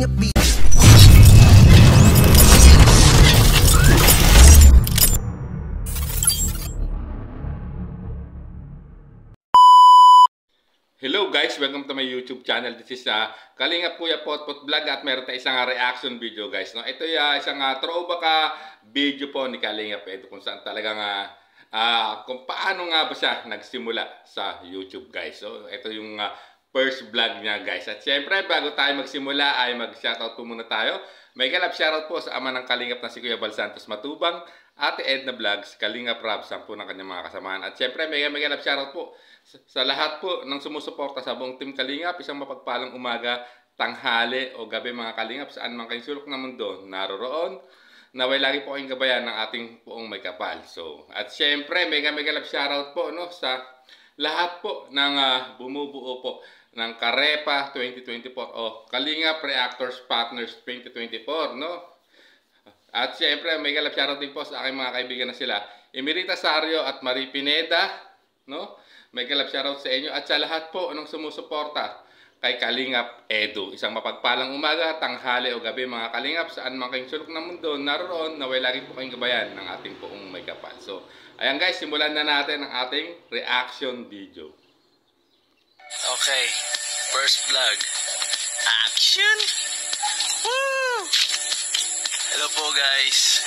Kalingap B. Hello guys, welcome to my YouTube channel. This is Kalingap Kuya Potpot Vlog at meron tayong isang reaction video guys. No? Ito ay isang throwback video po ni Kalingap Edu kung saan talagang kung paano nga ba siya nagsimula sa YouTube guys. So ito yung first vlog niya guys. At syempre bago tayo magsimula ay mag-shoutout po muna tayo. May galap shoutout po sa ama ng Kalingap na si Kuya Bal Santos Matubang, Ate Edna Vlogs, Kalingap Rab, 10 ng kanyang mga kasamahan. At syempre may galap shoutout po sa lahat po ng sumusuporta sa buong Team Kalingap. Isang mapagpalang umaga, tanghali o gabi mga Kalingap saan man kayong sulok ng mundo naroroon. Naway lagi po kayong gabayan ng ating poong may kapal. So, at syempre mega love shoutout po no, sa lahat po ng bumubuo po ng Karepa 2024 o Kalingap Reactors Partners 2024 no. At syempre mega love shoutout din po sa aking mga kaibigan na sila Emerita Sario at Marie Pineda no. May galap shoutout sa inyo at sa lahat po ng sumusuporta kay Kalingap Edu. Isang mapagpalang umaga, tanghali o gabi mga Kalingap saan man kayong sulok ng mundo naroon, naway lagi po kayong gabayan ng ating poong may kapal. So, ayan guys, simulan na natin ang ating reaction video. Okay, first vlog. Action! Woo! Hello po guys.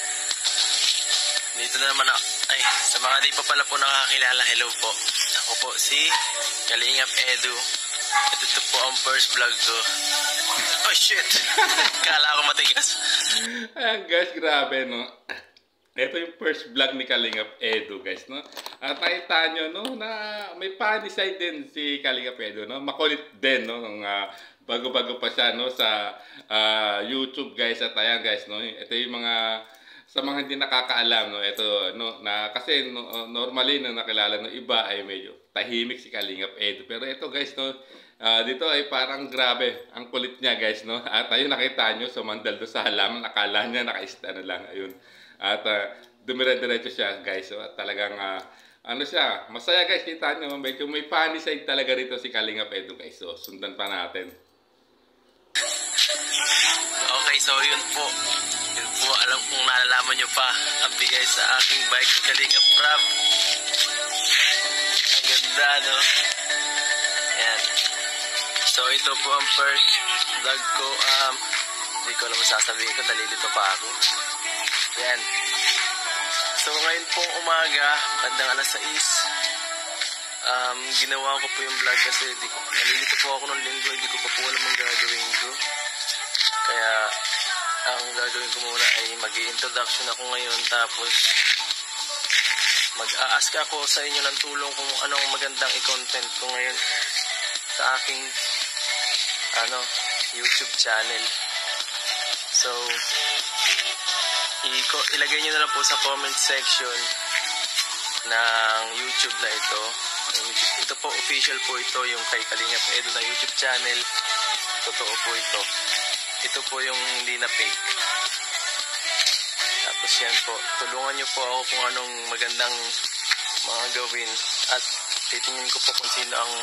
Dito na naman ako. Ay, sa mga di pa pala po nakakilala, hello po. Ako po si Kalingap Edu. Ito po ang first vlog ko. Oh shit! Kala ko matigas. Ayan guys, grabe no. Ito yung first vlog ni Kalingap Edu guys no. At nakita nyo no, na may funny side din si Kalingap Edu no. Makulit din no, nung bago-bago pa siya no sa YouTube guys. At ayan guys no, ito yung mga sa mga hindi nakakaalam no, ito no na kasi no, normally no nakilala no iba ay medyo tahimik si Kalingap Edu. Pero ito guys no, dito ay parang grabe ang kulit niya guys no. At ayun nakita nyo sumandal do sa halaman, akala niya nakaista na lang ayun. At dumire-diretso siya guys. So at talagang ano siya, masaya guys, kita nyo medyo may funny side talaga rito si Kalingap Edu guys. So sundan pa natin. Okay, so yun po. Yun po, alam kong nalalaman nyo pa ang bigay sa aking bike ng Kalingap Rab. Ang ganda, no? Ayan. So, ito po ang first vlog ko. Hindi ko alam sasabihin ko, nalilito pa ako. Ayan. So, ngayon pong umaga, bandang alas 6, ginawa ko po yung vlog kasi nalilito po ako ng linggo, hindi ko pa po alam ang gagawin ko. Kaya, ang gagawin ko muna ay mag-i-introduction ako ngayon tapos mag-a-ask ako sa inyo ng tulong kung anong magandang i-content ko ngayon sa aking YouTube channel. So, ilagay nyo na lang po sa comment section ng YouTube na ito. Ito po, official po ito, yung kay Kalingap Edu na YouTube channel. Totoo po ito. Ito po yung hindi na fake. Tapos yan po, tulungan nyo po ako kung anong magandang mga gawin. At titingin ko po kung sino ang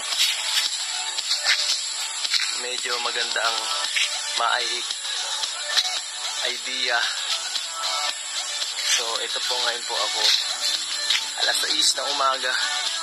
medyo maganda ang idea. So, ito po ngayon po ako. Alas 6 ng umaga.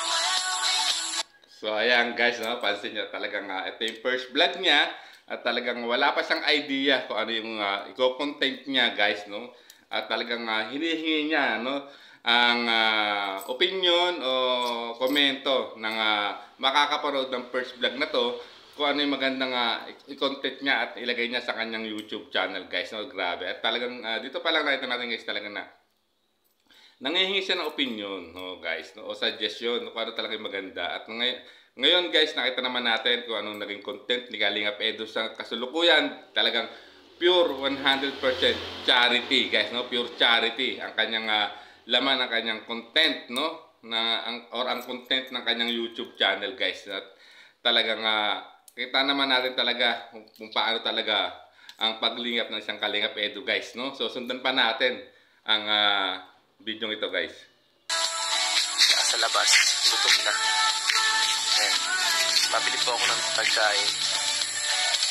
So, ayan guys, no? Pansin nyo talagang ito yung first vlog niya. At talagang wala pa siyang idea kung ano yung i-content niya guys no. At talagang hinihingi niya no ang opinion o komento ng makakaparood ng first vlog na to kung ano yung magandang i-content niya at ilagay niya sa kanyang YouTube channel guys no. Grabe. At talagang dito pa lang nakita natin guys talaga na nangihingi siya ng opinion no guys no, o suggestion no, kung ano talaga yung maganda. At ngayon guys, nakita naman natin kung anong naging content ni Kalingap Edu sa kasulukuyan. Talagang pure 100% charity guys, no? Pure charity ang kanyang laman ng kanyang content, no? Ang content ng kanyang YouTube channel guys. At talagang kita naman natin talaga kung paano talaga ang paglingap ng isang Kalingap Edu guys, no? So sundan pa natin ang video ito guys. Nasa labas, gutom na. Mabili po ako ng pagkain.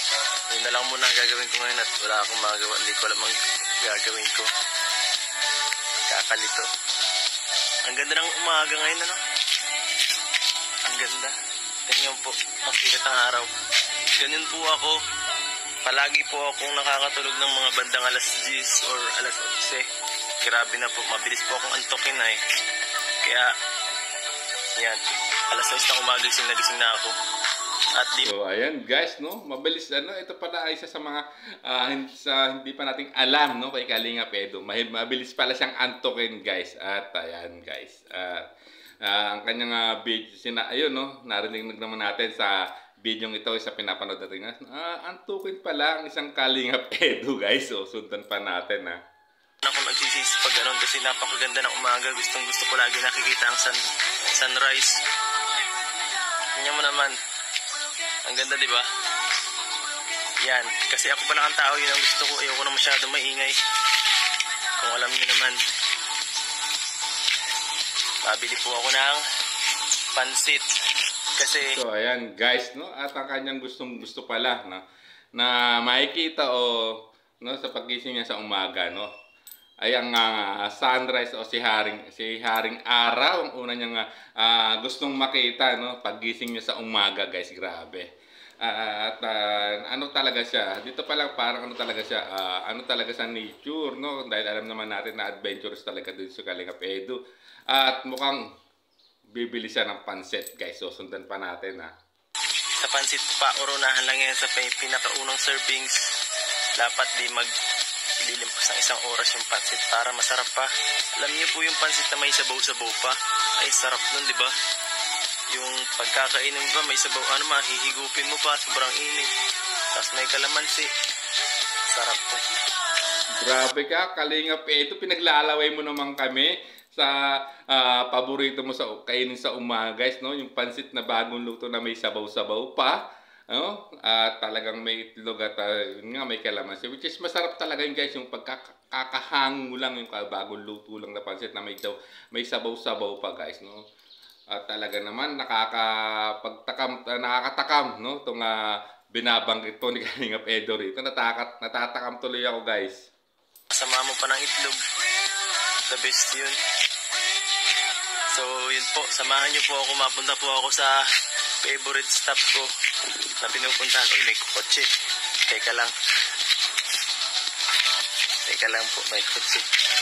Yun na lang muna ang gagawin ko ngayon at wala akong magagawa. Hindi ko alam ang gagawin ko. Kakalito. Ang ganda ng umaga ngayon, ano? Ang ganda. Ganyan po. Ang sikat ng araw. Ganyan po ako. Palagi po akong nakakatulog ng mga bandang alas 10 or alas 11. Grabe na po. Mabilis po akong antokin na eh. Kaya, yan. Alas 6 na umagising, nagising na ako. At di... So, ayan guys, no? Mabilis, ano, ito pala ay isa sa mga hindi pa nating alam, no? Kay Kalinga Edo. Mabilis pala siyang antokin, guys. At ayan, guys. Ang kanyang video, ayun, no? Narinig naman natin sa video ito, sa pinapanood natin. Antukin pala ang isang Kalinga Edo, guys. So, sundan pa natin, ha? Ako nagsisisi pag ganun kasi napakaganda ng umaga. Gustong gusto ko lagi nakikita ang sunrise. Tingnan mo naman. Ang ganda, di ba? Yan. Kasi ako pa lang ang tao, yun ang gusto ko. Ayoko na masyadong maingay. Kung alam niyo naman. Mabili po ako ng pansit. Kasi... So, ayan guys, no? At ang kanyang gusto pala, no? Na makikita no, sa pagising niya sa umaga, no? Ay ang sunrise o si Haring Araw ang una niyang gustong makita, no? Pagising niya sa umaga, guys. Grabe. Ano talaga siya? Dito pa lang parang ano talaga siya? Ano talaga sa nature, no? Dahil alam naman natin na adventurous talaga dito sa Kalinga Edo. At mukhang bibili siya ng pansit, guys. So, sundan pa natin, ha? Sa pansit pa, urunahan lang yan sa pinakaunang servings. Dapat di ililimpas ng isang oras yung pansit para masarap pa. Alam niyo po yung pansit na may sabaw-sabaw pa? Ay, sarap nun, di ba? Yung pagkakainin mo pa, may sabaw, mahihigupin mo pa, sobrang init. Tapos may kalamansi. Sarap po. Grabe ka, Kalinga Edo, pinaglalaway mo naman kami sa paborito mo sa kainin sa umaga, guys, no? Yung pansit na bagong luto na may sabaw-sabaw pa, no? At talagang may itlog at may kalamansi, which is masarap talaga yun, guys, yung pagkakahang mo lang yung bagong luto lang na pansit na may sabaw-sabaw pa, guys, no? At talaga naman nakakatakam, no? Itong binabanggit ko ni Kalinga Edo rito. Natatakam tuloy ako, guys. Sama mo pa ng itlog. The best yun. So, yun po. Samahan niyo po ako. Mapunta po ako sa favorite stop ko na pinupuntahan. Uy, may kotse. Teka lang. Teka lang po. May kotse.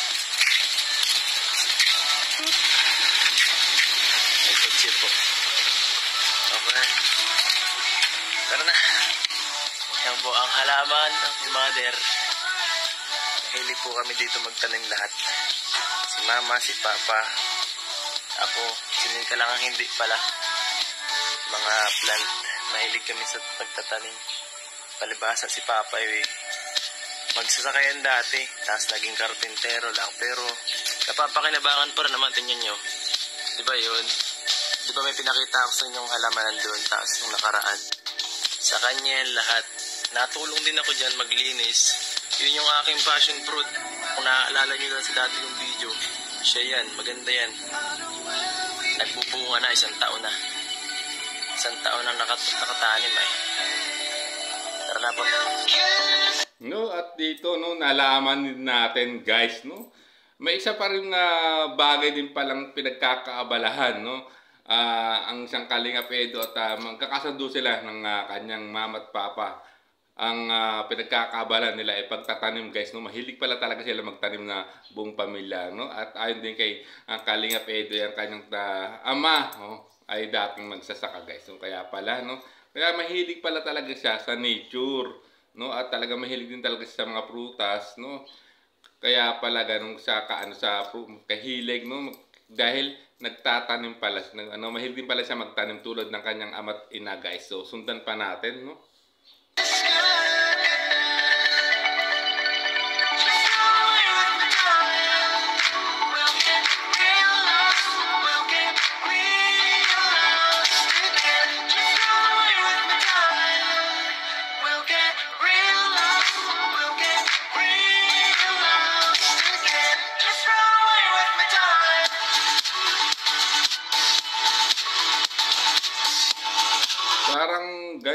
May kotse po. Okay. Tara na. Yan po ang halaman ng mother. Mahilig po kami dito magtanim lahat. Si mama, si papa, ako, si Ninka lang ang hindi pala. Mga plant, mahilig kami sa pagtatanim. Palibasa si papa magsasakayan dati, tapos naging karpintero lang. Pero napapakinabangan pa rin naman, tingnan nyo. Di ba yun? Di ba may pinakita ako sa inyong halaman doon, tapos nung nakaraan. Sa kanya yan lahat. Natulong din ako dyan maglinis. Yun yung aking passion fruit. Kung naaalala nyo lang sa dati yung video, siya yan, maganda yan. Nagbubunga na, isang taon na. Isang taon na nakatanim eh. Tara na po. No, at dito, no, nalaman din natin, guys, no, may isa pa rin na bagay din palang pinagkakaabalahan, no. Ang isang Kalinga Edo at magkakasundo sila ng kanyang mama at papa. Ang pinagkakaabalahan nila ay pagtatanim, guys, no. Mahilig pala talaga sila magtanim na buong pamilya, no. At ayon din kay Kalinga Edo, yung kanyang ama, no, ay dating magsasaka, guys. So kaya pala, no, kaya mahilig pala talaga siya sa nature, no, at talaga mahilig din talaga siya sa mga prutas, no. Kaya pala ganun sa kahilig, no, dahil nagtatanim pala, mahilig din pala siya magtanim tulad ng kanyang ama't ina, guys. So sundan pa natin, no.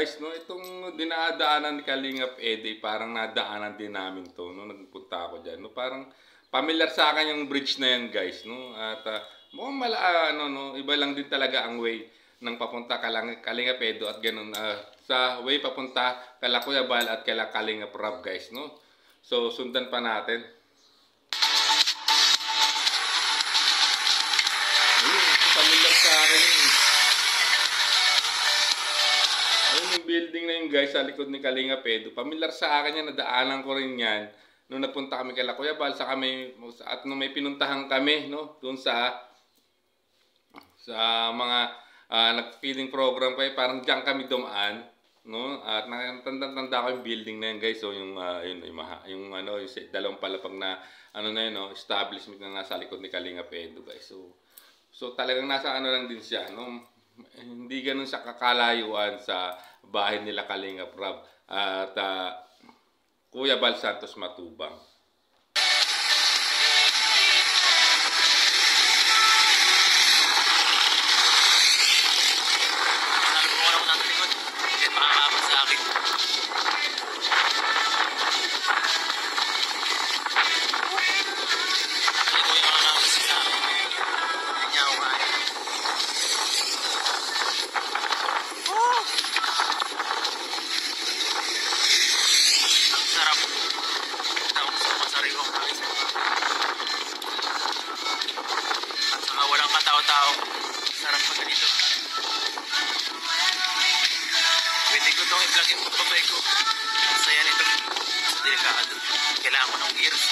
guys, no, itong dinadaanan ni Kalingap Eddie, parang nadaanan din namin to, no, nagpunta ako diyan, no, parang familiar sa akin yung bridge na yan, guys, no, at mukhang no, iba lang din talaga ang way ng papunta Kalingap Edo at ganun, sa way papunta kala Kuya Bal at kala Kalingap Rob, guys, no. So sundan pa natin. Familiar sa akin yun. Ayun yung building na yun, guys, sa likod ni Kalingap Edo. Familiar sa akin yan, nadaanan ko rin yan nung nagpunta kami kay Kuya Bal, sa kami, at nung may pinuntahan kami, no, doon sa mga nag-feeding program pa, parang diyan kami dumaan, no, at natanda ko yung building na yun, guys. So yung yung dalawang palapag na na yun, no, establishment na nasa likod ni Kalingap Edo, guys. So talagang nasa lang din siya, no? Hindi ganun siya kakalayuan sa bahay nila Kalingap Rob at Kuya Bal Santos Matubang. Tao. Sarap pa ganito. Pwede ko itong i-vlog yung pagbabay ko. Ang saya nito. Delikado. Kailangan ko ng gears.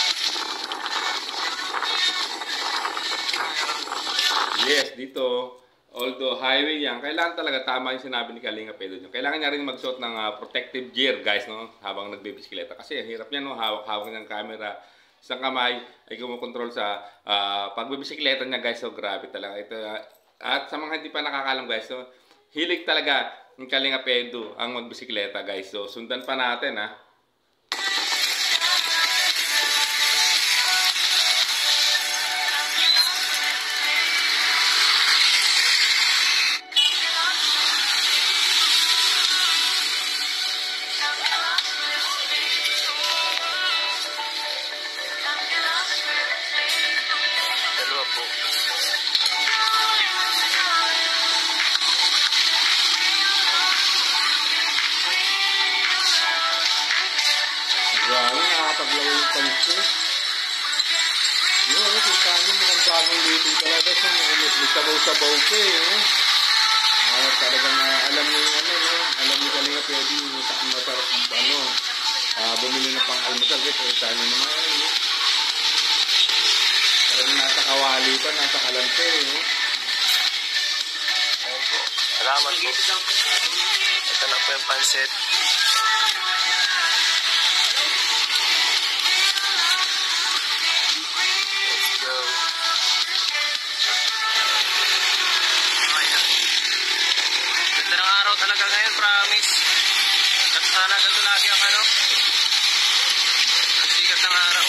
Yes, dito, although highway yan, kailangan talaga tama yung sinabi ni Kalingap Edo. Kailangan niya rin magsuot ng protective gear, guys, no, habang nagbibisikleta. Kasi hirap niya, no, hawak ng camera. Isang kamay ay kumukontrol sa pagbibisikleta niya, guys. So grabe talaga ito. At sa mga hindi pa nakakalam, guys, so hilig talaga ng Kalingap Edo ang magbisikleta, guys. So sundan pa natin, ha. Grabe, nakakapaglaway yung pansin. Yun, kita nyo mukhang bagong luto talaga siya. May sabaw-sabaw ko eh. Talagang alam niyo yung no? Alam niyo Kalingap Edo yung saan masarap bumili na pang almusal. Guys, kita nyo naman yun. Talagang nasa kawali pa, nasa kalante eh. Ayun po. Salamat po. Ito na po yung pansit. Talaga ngayon, promise. At sana ganito lagi ang ang sikat ng araw.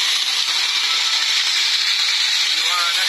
Liwanag.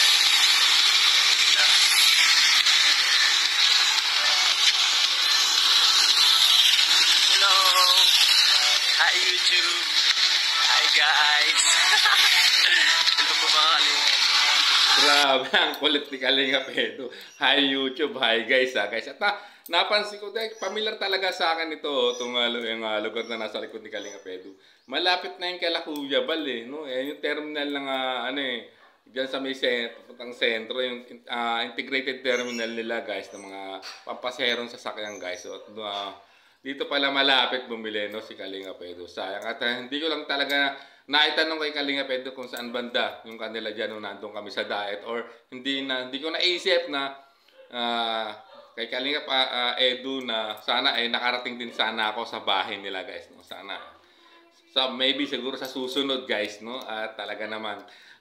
Hello. Hi YouTube. Hi guys. Hello po mga Kalingap. Grabe, ang kulit ni Kalingap Edo. Hi YouTube, hi guys, guys. At napansin ko, familiar talaga sa akin ito, itong lugar na nasa likod ni Kalingap Edo. Malapit na yung kay Kuya Bal eh, no? Yung terminal ng diyan sa may sentro, yung integrated terminal nila, guys, ng mga pampaserong sasakyan, guys. So, dito pala malapit bumili, no, si Kalingap Edo. Sayang, at hindi ko lang talaga naitanong kay Kalingap Edo kung saan banda yung kanila dyan nung nandun kami sa diet, or hindi ko naisip na kay Kalingap Edo na sana ay nakarating din sana ako sa bahay nila, guys, no? Sana. So maybe siguro sa susunod, guys, no? Talaga naman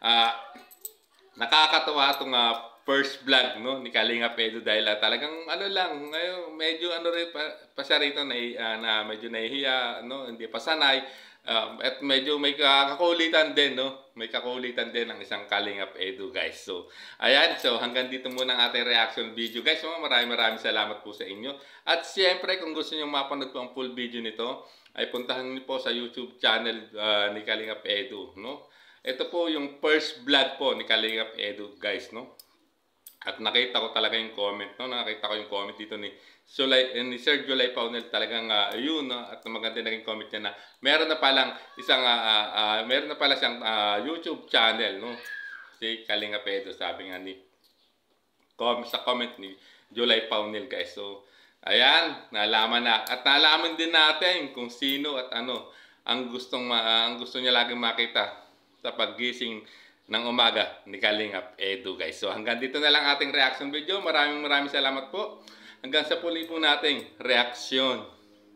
nakakatawa itong first vlog, no, ni Kalingap Edo dahil talagang lang ngayon medyo rin pa siya rito na medyo nahihiya, no, hindi pa sanay. At medyo may kakulitan din, no? May kakulitan din ang isang Kalingap Edu, guys. So, ayan. So, hanggang dito muna ang ating reaction video, guys. So, maraming salamat po sa inyo. At siyempre, kung gusto nyo mapanood po ang full video nito, ay puntahan niyo po sa YouTube channel ni Kalingap Edu, no? Ito po yung first vlog po ni Kalingap Edu, guys, no? At nakita ko talaga yung comment, no? Nakita ko yung comment dito ni Sir Julay Paunel, talagang yun, no? At maganda naging comment niya na meron na palang meron na pala siyang YouTube channel, no? Si Kalingap Edu, sabi nga sa comment ni Julay Paunel, guys. So, ayan, nalaman na. At nalaman din natin kung sino at ano ang gusto niya laging makita sa paggising ng umaga ni Kalingap Edu, guys. So, hanggang dito na lang ating reaction video. Maraming salamat po. Hanggang sa puli po nating reaksyon.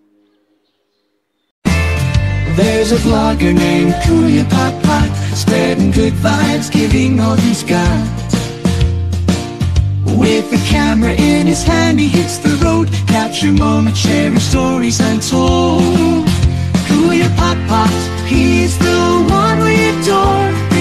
There's a vlogger named Kuya Pot, spreading good vibes, giving all he's got. With a camera in his hand, he hits the road, capture moments, sharing stories untold. Kuya Pot, he is the one we adore.